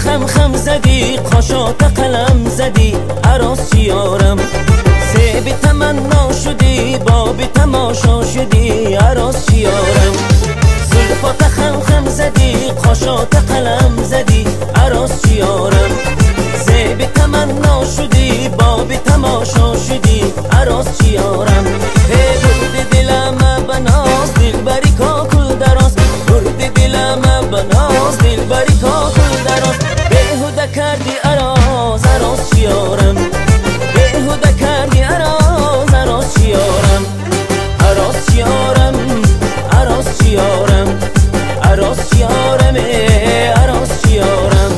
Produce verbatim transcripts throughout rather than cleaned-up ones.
خم خم زدی قاشات قلم زدی عراس چیارم سه بی تمنا شدی بابی تماشا شدی عراس چیارم زلفات خم خم زدی قاشات قلم زدی عراس چیارم سه بی تمنا شدی بابی تماشا شدی عراس چیارم ای برد دلم بناز دل بری کاکل دراز برد دلم بناز دل بری کاکل دراز بیهوده کردی عراس عراس چیارم بیهوده کردی عراس عراس چیارم عراس چیارم عراس چیارم عراس چیارم عراس چیارم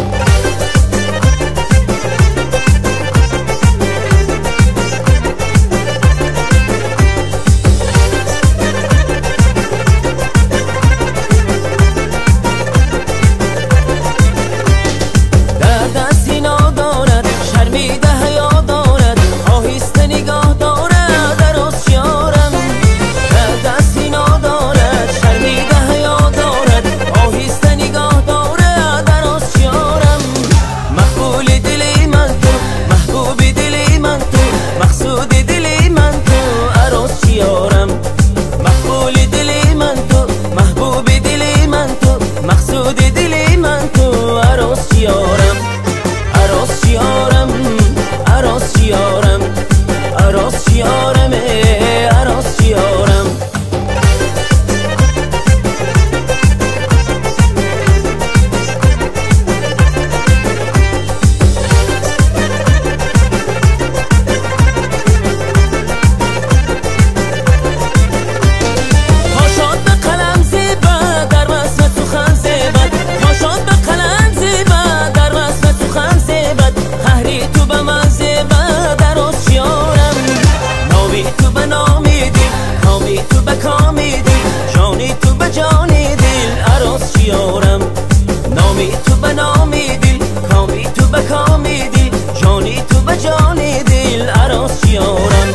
نامی تو به نامی دل کامی تو به کامی دل جانی تو به جانی دل عراس چیارم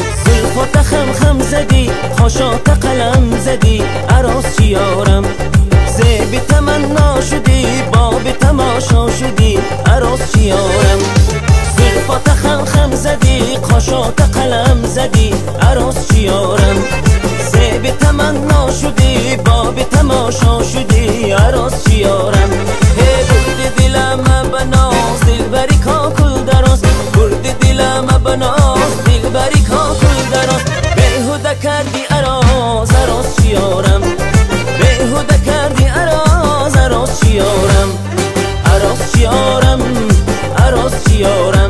زلفات خم خم زدی خاشات قلم زدی عراس چیارم زیبی تمنا شدی بابی تماشا شدی عراس چیارم زلفات خم خم زدی خاشات قلم زدی عراس چیارم زیبی تمنا شدی بابی تماشا شدی عراس چیارم ای برد دلم بناز دل بری کاکل دراز برد دلم بناز دل بری کاکل دراز بیهوده کردی عراس عراس چیارم بیهوده کردی عراس عراس چیارم عراس چیارم عراس چیارم